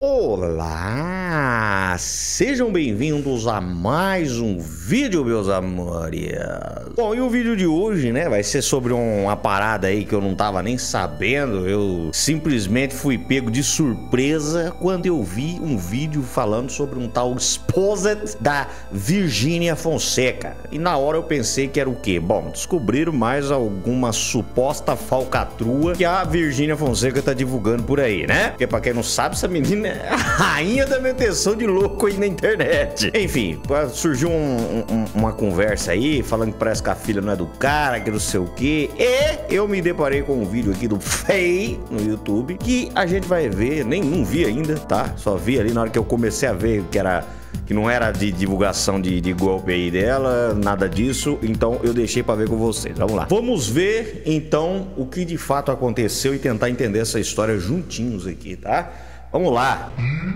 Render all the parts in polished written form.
Olá, sejam bem-vindos a mais um vídeo, meus amores. Bom, e o vídeo de hoje, né, vai ser sobre uma parada aí que eu não tava nem sabendo. Eu simplesmente fui pego de surpresa quando eu vi um vídeo falando sobre um tal Exposed da Virgínia Fonseca. E na hora eu pensei que era o quê? Bom, descobriram mais alguma suposta falcatrua que a Virgínia Fonseca tá divulgando por aí, né? Porque pra quem não sabe, essa menina a rainha da meteção de louco aí na internet. Enfim, surgiu uma conversa aí, falando que parece que a filha não é do cara, que não sei o que. E eu me deparei com um vídeo aqui do Fei no YouTube, que a gente vai ver, nem não vi ainda, tá? Só vi ali na hora que eu comecei a ver que não era de divulgação de golpe aí dela, nada disso, então eu deixei pra ver com vocês. Vamos lá. Vamos ver, então, o que de fato aconteceu e tentar entender essa história juntinhos aqui, tá? Vamos lá.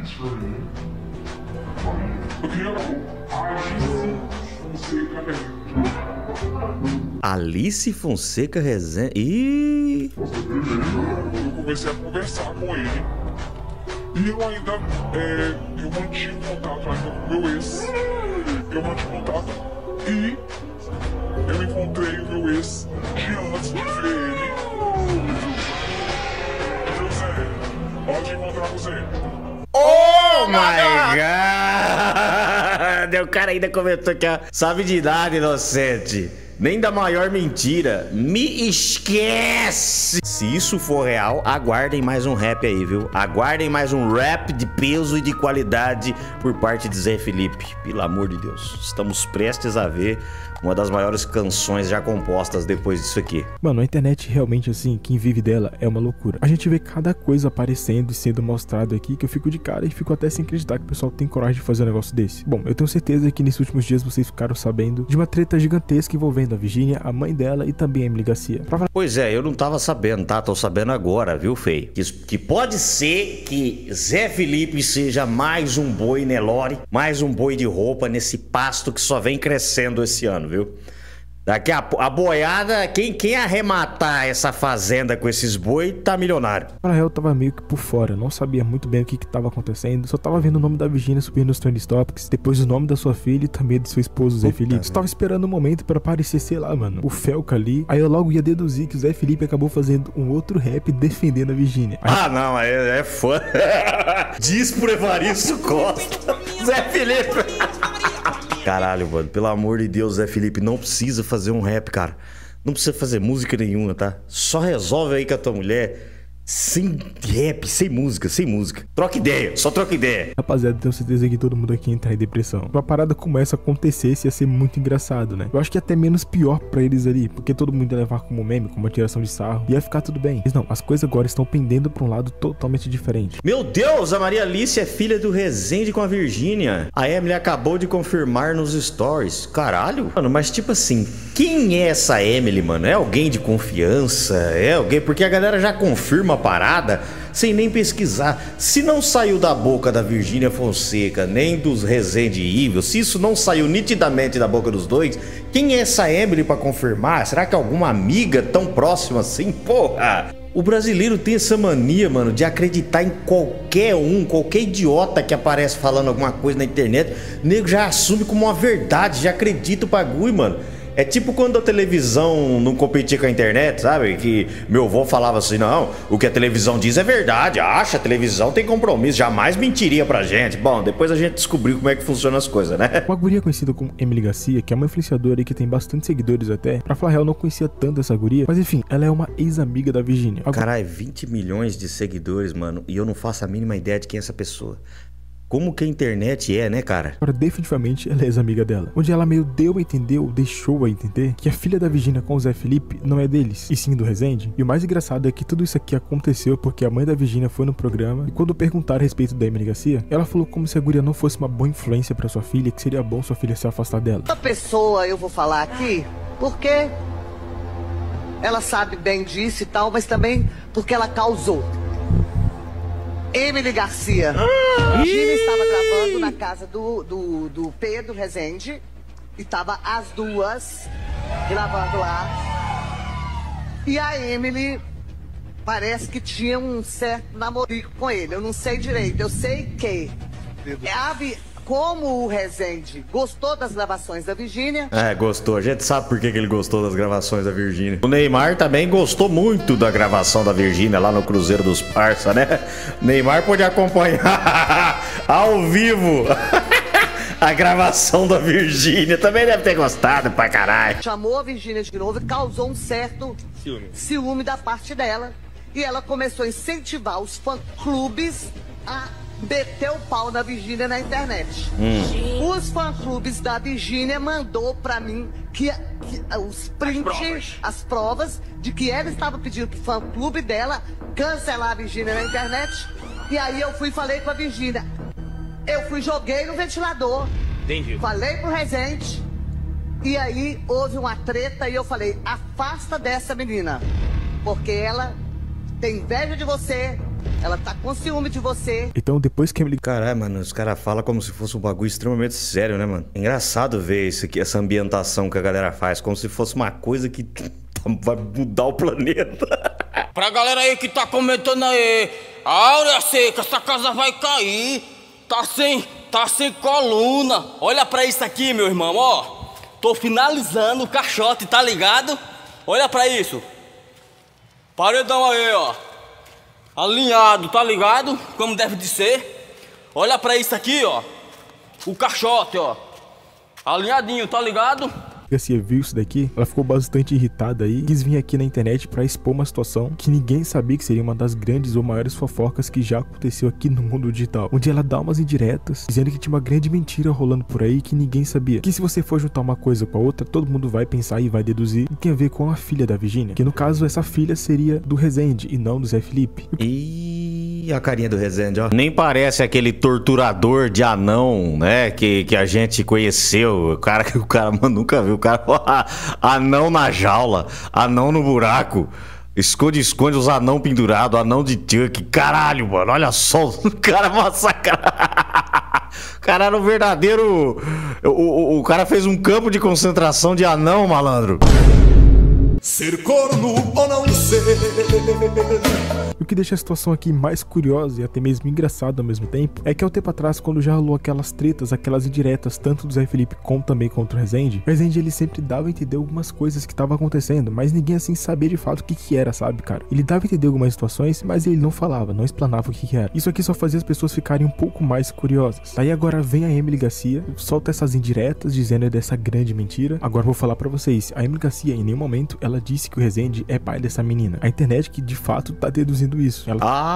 Alice Fonseca Rezende. Ih! Eu comecei a conversar com ele. E eu ainda eu mantive contato ainda com o meu ex. Eu mantive contato e eu encontrei o meu ex um dia antes de ver ele. José, pode encontrar você. Oh my God! O cara ainda comentou que sabe de nada, inocente. Nem da maior mentira. Me esquece! Se isso for real, aguardem mais um rap aí, viu? Aguardem mais um rap de peso e de qualidade por parte de Zé Felipe. Pelo amor de Deus. Estamos prestes a ver uma das maiores canções já compostas depois disso aqui. Mano, a internet realmente, assim, quem vive dela é uma loucura. A gente vê cada coisa aparecendo e sendo mostrado aqui que eu fico de cara e fico até sem acreditar que o pessoal tem coragem de fazer um negócio desse. Bom, eu tenho certeza que nesses últimos dias vocês ficaram sabendo de uma treta gigantesca envolvendo a Virgínia, a mãe dela e também a Emily Garcia. Pois é, eu não tava sabendo, tá? Tô sabendo agora, viu, Fei? Que pode ser que Zé Felipe seja mais um boi Nelore, mais um boi de roupa nesse pasto que só vem crescendo esse ano, viu? Daqui a boiada, quem arrematar essa fazenda com esses boi tá milionário. Na real, eu tava meio que por fora, não sabia muito bem o que tava acontecendo, só tava vendo o nome da Virgínia subir nos Trending Topics, depois o nome da sua filha e também do seu esposo, Zé Felipe. Só tava esperando um momento pra aparecer, sei lá, mano, o Felca ali. Aí eu logo ia deduzir que o Zé Felipe acabou fazendo um outro rap defendendo a Virgínia. Ah, não, é fã. Diz pro Evaristo Costa. Zé Felipe. Caralho, mano, pelo amor de Deus, Zé Felipe, não precisa fazer um rap, cara. Não precisa fazer música nenhuma, tá? Só resolve aí com a tua mulher. Sem rap, sem música. Troca ideia, só troca ideia. Rapaziada, tenho certeza que todo mundo aqui entra em depressão. Uma parada como essa acontecesse ia ser muito engraçado, né? Eu acho que é até menos pior pra eles ali, porque todo mundo ia levar como meme, como uma tiração de sarro, e ia ficar tudo bem. Mas não, as coisas agora estão pendendo pra um lado totalmente diferente. Meu Deus, a Maria Alice é filha do Rezende com a Virgínia. A Emily acabou de confirmar nos stories. Caralho. Mano, mas tipo assim, quem é essa Emily, mano? É alguém de confiança? É alguém? Porque a galera já confirma parada sem nem pesquisar. Se não saiu da boca da Virgínia Fonseca nem dos Rezende Evil, se isso não saiu nitidamente da boca dos dois, quem é essa Emily pra confirmar? Será que é alguma amiga tão próxima assim? Porra! O brasileiro tem essa mania, mano, de acreditar em qualquer idiota que aparece falando alguma coisa na internet. O nego já assume como uma verdade, já acredita o bagulho, mano. É tipo quando a televisão não competia com a internet, sabe? Que meu avô falava assim, não, o que a televisão diz é verdade. Acha, a televisão tem compromisso, jamais mentiria pra gente. Bom, depois a gente descobriu como é que funcionam as coisas, né? Uma guria conhecida como Emily Garcia, que é uma influenciadora e que tem bastante seguidores até. Pra falar real, eu não conhecia tanto essa guria, mas enfim, ela é uma ex-amiga da Virgínia. Caralho, 20 milhões de seguidores, mano, e eu não faço a mínima ideia de quem é essa pessoa. Como que a internet é, né, cara? Agora, definitivamente, ela é ex-amiga dela. Onde ela meio deu a entender, ou deixou a entender, que a filha da Virgínia com o Zé Felipe não é deles, e sim do Rezende. E o mais engraçado é que tudo isso aqui aconteceu porque a mãe da Virgínia foi no programa, e quando perguntaram a respeito da Emily Garcia, ela falou como se a guria não fosse uma boa influência pra sua filha, que seria bom sua filha se afastar dela. Uma pessoa, eu vou falar aqui, porque ela sabe bem disso e tal, mas também porque ela causou. Emily Garcia. A Virgínia estava gravando na casa do Pedro Rezende. E tava as duas gravando lá. E a Emily parece que tinha um certo namorico com ele. Eu não sei direito. Eu sei que como o Rezende gostou das gravações da Virgínia... É, gostou. A gente sabe por que ele gostou das gravações da Virgínia. O Neymar também gostou muito da gravação da Virgínia lá no Cruzeiro dos Parça, né? O Neymar pôde acompanhar ao vivo a gravação da Virgínia. Também deve ter gostado pra caralho. Chamou a Virgínia de novo e causou um certo ciúme da parte dela. E ela começou a incentivar os fã-clubes a meter o pau na Virgínia na internet. Os fã-clubes da Virgínia mandou pra mim que os prints, as provas de que ela estava pedindo pro fã-clube dela cancelar a Virgínia na internet. E aí eu fui e falei com a Virgínia. Joguei no ventilador. Entendi. Falei pro Rezende. E aí houve uma treta e eu falei, afasta dessa menina. Porque ela tem inveja de você. Ela tá com ciúme de você. Então depois que a Emily... Caralho, mano, os caras falam como se fosse um bagulho extremamente sério, né, mano? É engraçado ver isso aqui, essa ambientação que a galera faz, como se fosse uma coisa que vai mudar o planeta. Pra galera aí que tá comentando aí, Áurea Seca, essa casa vai cair. Tá sem coluna. Olha pra isso aqui, meu irmão, ó. Tô finalizando o caixote, tá ligado? Olha pra isso. Paredão aí, ó. Alinhado, tá ligado? Como deve de ser. Olha pra isso aqui, ó. O caixote, ó. Alinhadinho, tá ligado? Garcia viu isso daqui, ela ficou bastante irritada aí, quis vir aqui na internet pra expor uma situação que ninguém sabia que seria uma das grandes ou maiores fofocas que já aconteceu aqui no mundo digital, onde ela dá umas indiretas, dizendo que tinha uma grande mentira rolando por aí que ninguém sabia, que se você for juntar uma coisa com a outra, todo mundo vai pensar e vai deduzir que tem a ver com a filha da Virgínia, que no caso essa filha seria do Rezende e não do Zé Felipe. E a carinha do Rezende, ó. Nem parece aquele torturador de anão, né, que a gente conheceu, o cara mano, nunca viu. O cara, anão na jaula, anão no buraco, esconde os anão pendurado, anão de Chuck. Caralho, mano, olha só, o cara massacra. O cara era um verdadeiro. O cara fez um campo de concentração de anão, malandro. Ser corno ou não ser. O que deixa a situação aqui mais curiosa e até mesmo engraçada ao mesmo tempo é que há um tempo atrás, quando já rolou aquelas tretas, aquelas indiretas, tanto do Zé Felipe como também contra o Rezende, ele sempre dava a entender algumas coisas que estavam acontecendo, mas ninguém assim sabia de fato o que era, sabe, cara? Ele dava a entender algumas situações, mas ele não falava, não explanava o que era. Isso aqui só fazia as pessoas ficarem um pouco mais curiosas. Daí agora vem a Emily Garcia, solta essas indiretas dizendo dessa grande mentira. Agora vou falar pra vocês, a Emily Garcia em nenhum momento ela disse que o Rezende é pai dessa menina. A internet que de fato tá deduzindo isso.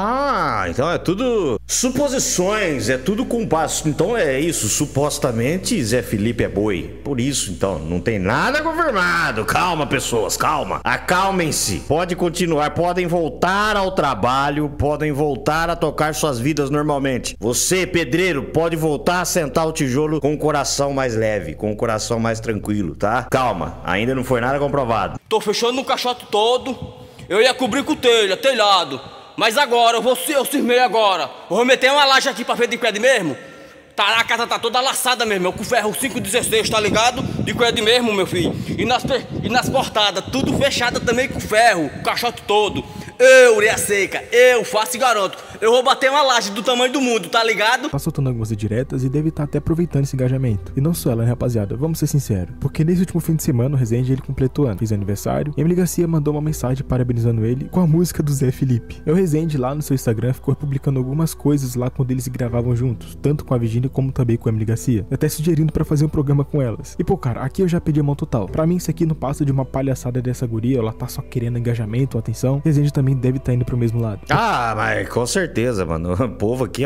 Ah, então é tudo suposições, é tudo com base. Então é isso, supostamente Zé Felipe é boi. Por isso, então, não tem nada confirmado. Calma, pessoas, calma. Acalmem-se. Pode continuar, podem voltar ao trabalho, podem voltar a tocar suas vidas normalmente. Você, pedreiro, pode voltar a sentar o tijolo com o coração mais leve, com o coração mais tranquilo, tá? Calma, ainda não foi nada comprovado. Tô fechando o caixote todo. Eu ia cobrir com telhado. Mas agora, eu cismei agora. Eu vou meter uma laje aqui pra ver de qued mesmo. Tá, a casa tá toda laçada mesmo, com ferro 516, tá ligado? De qued mesmo, meu filho. E nas portadas, tudo fechado também com ferro, o caixote todo. Eu, Ureia Seca, eu faço e garanto. Eu vou bater uma laje do tamanho do mundo, tá ligado? Tá soltando algumas indiretas e deve estar até aproveitando esse engajamento. E não só ela, né, rapaziada? Vamos ser sinceros. Porque nesse último fim de semana, o Rezende, ele completou ano. Fez aniversário. E Emily Garcia mandou uma mensagem parabenizando ele com a música do Zé Felipe. E o Rezende, lá no seu Instagram, ficou publicando algumas coisas lá quando eles gravavam juntos. Tanto com a Virgínia como também com a Emily Garcia. Até sugerindo pra fazer um programa com elas. E pô, cara, aqui eu já pedi a mão total. Pra mim, isso aqui não passa de uma palhaçada dessa guria. Ela tá só querendo engajamento, atenção. O Rezende também deve estar indo pro mesmo lado. Ah, mas com certeza, mano. O povo aqui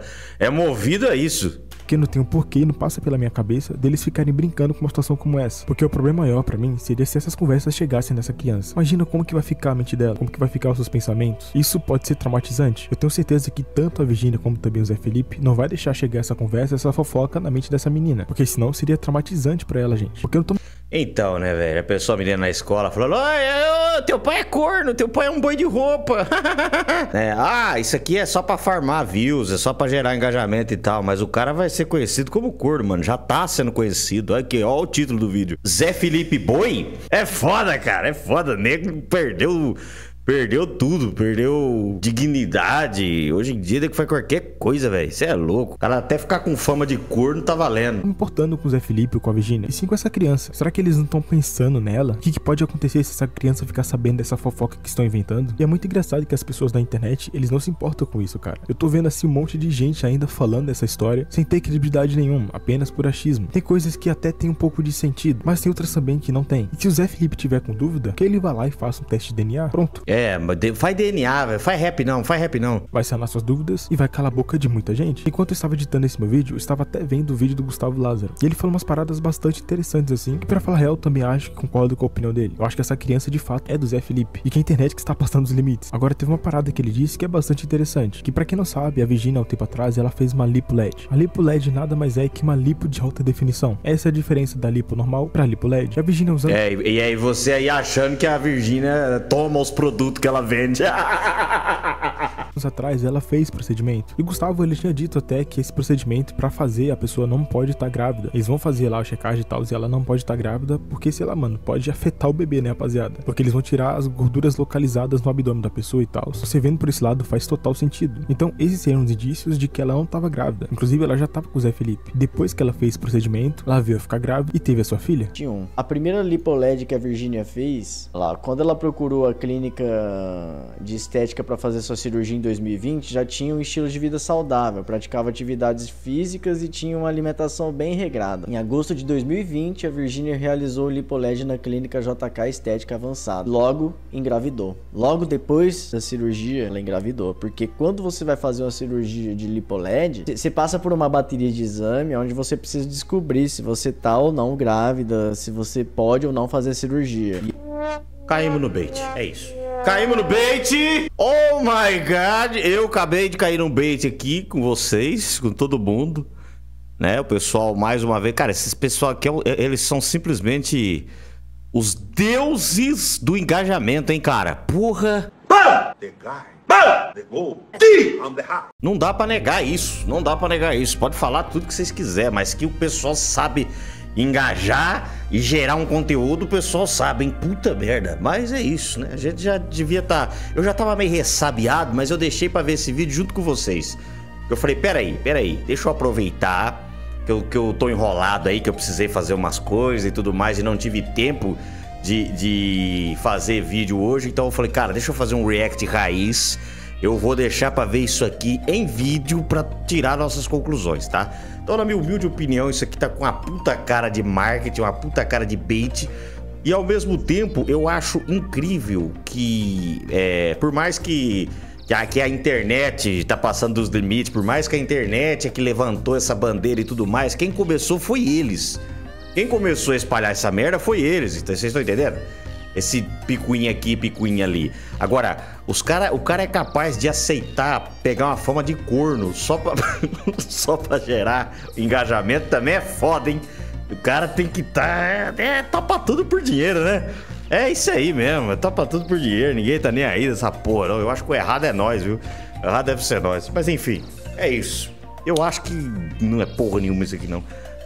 é movido a isso. Porque não tem um porquê e não passa pela minha cabeça deles ficarem brincando com uma situação como essa. Porque o problema maior pra mim seria se essas conversas chegassem nessa criança. Imagina como que vai ficar a mente dela, como que vai ficar os seus pensamentos. Isso pode ser traumatizante. Eu tenho certeza que tanto a Virgínia como também o Zé Felipe não vai deixar chegar essa conversa, essa fofoca na mente dessa menina. Porque senão seria traumatizante pra ela, gente. Porque eu não tô... Então, né, velho, a pessoa me dentro na escola falando: teu pai é corno, teu pai é um boi de roupa. Isso aqui é só pra farmar views, é só pra gerar engajamento e tal. Mas o cara vai ser conhecido como corno, mano. Já tá sendo conhecido. Olha aqui, ó o título do vídeo. Zé Felipe Boi? É foda, cara, é foda. Nego Perdeu tudo, perdeu dignidade. Hoje em dia tem que fazer qualquer coisa, velho. Você é louco. O cara até ficar com fama de corno tá valendo. Não importando com o Zé Felipe ou com a Virgínia, e sim com essa criança. Será que eles não estão pensando nela? O que pode acontecer se essa criança ficar sabendo dessa fofoca que estão inventando? E é muito engraçado que as pessoas da internet, eles não se importam com isso, cara. Eu tô vendo assim um monte de gente ainda falando dessa história sem ter credibilidade nenhuma, apenas por achismo. Tem coisas que até tem um pouco de sentido, mas tem outras também que não tem. E se o Zé Felipe tiver com dúvida, que ele vá lá e faça um teste de DNA, pronto. Mas faz DNA, velho. Faz rap não. Vai sanar suas dúvidas e vai calar a boca de muita gente. Enquanto eu estava editando esse meu vídeo, eu estava até vendo o vídeo do Gustavo Lázaro. E ele falou umas paradas bastante interessantes assim, que pra falar real, eu também acho que concordo com a opinião dele. Eu acho que essa criança de fato é do Zé Felipe e que a internet que está passando os limites. Agora teve uma parada que ele disse que é bastante interessante, que pra quem não sabe, a Virgínia há um tempo atrás, ela fez uma lipo LED. A lipo LED nada mais é que uma lipo de alta definição. Essa é a diferença da lipo normal pra lipo LED. A Virgínia usando... E aí você aí achando que a Virgínia toma os produtos que ela vende. Anos atrás ela fez procedimento. E o Gustavo, ele tinha dito até que esse procedimento, pra fazer, a pessoa não pode estar grávida. Eles vão fazer lá a checagem e tal, e ela não pode estar grávida, porque, sei lá, mano, pode afetar o bebê, né, rapaziada? Porque eles vão tirar as gorduras localizadas no abdômen da pessoa e tal. Você vendo por esse lado, faz total sentido. Então, esses seriam os indícios de que ela não estava grávida. Inclusive, ela já tava com o Zé Felipe. Depois que ela fez o procedimento, ela veio a ficar grávida e teve a sua filha. A primeira lipo LED que a Virgínia fez, lá, quando ela procurou a clínica de estética para fazer sua cirurgia em 2020, já tinha um estilo de vida saudável, praticava atividades físicas e tinha uma alimentação bem regrada. Em agosto de 2020, a Virgínia realizou o lipo LED na clínica JK Estética Avançada. Logo, engravidou. Logo depois da cirurgia, ela engravidou, porque quando você vai fazer uma cirurgia de lipo LED, você passa por uma bateria de exame onde você precisa descobrir se você tá ou não grávida, se você pode ou não fazer a cirurgia. Caímos no bait, é isso. Caímos no bait! Oh my god! Eu acabei de cair no bait aqui com vocês, com todo mundo, né? O pessoal, mais uma vez... Cara, esses pessoal aqui, eles são simplesmente os deuses do engajamento, hein, cara? Porra! Não dá pra negar isso, não dá pra negar isso. Pode falar tudo que vocês quiserem, mas que o pessoal sabe engajar e gerar um conteúdo, o pessoal sabe, hein? Puta merda. Mas é isso, né? A gente já devia estar... Eu já tava meio ressabiado, mas eu deixei pra ver esse vídeo junto com vocês. Eu falei, peraí, deixa eu aproveitar que eu tô enrolado aí, que eu precisei fazer umas coisas e tudo mais e não tive tempo de fazer vídeo hoje. Então eu falei, cara, deixa eu fazer um react raiz. Eu vou deixar pra ver isso aqui em vídeo pra tirar nossas conclusões, tá? Então, na minha humilde opinião, isso aqui tá com uma puta cara de marketing, uma puta cara de bait. E ao mesmo tempo, eu acho incrível que, por mais que a internet tá passando dos limites, por mais que a internet é que levantou essa bandeira e tudo mais, quem começou foi eles. Quem começou a espalhar essa merda foi eles, vocês estão entendendo? Esse picuinha aqui, picuinha ali. Agora, o cara é capaz de aceitar pegar uma fama de corno só pra gerar engajamento, também é foda, hein? O cara tem que topa tudo por dinheiro, né? É isso aí mesmo, topa tudo por dinheiro, ninguém tá nem aí dessa porra, não. Eu acho que o errado é nós, viu? O errado deve ser nós. Mas enfim, é isso. Eu acho que não é porra nenhuma isso aqui, não.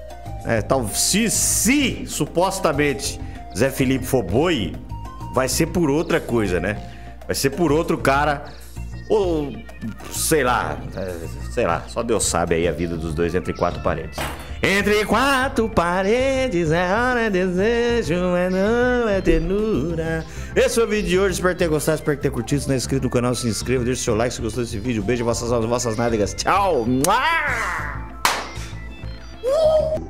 Se supostamente Zé Felipe for boi, vai ser por outra coisa, né? Vai ser por outro cara, ou sei lá, só Deus sabe aí a vida dos dois entre quatro paredes. Entre quatro paredes é hora de desejo, não é ternura. Esse foi o vídeo de hoje, espero ter gostado, espero ter curtido. Se não é inscrito no canal, se inscreva, deixa o seu like se gostou desse vídeo. Beijo em vossas nádegas, tchau!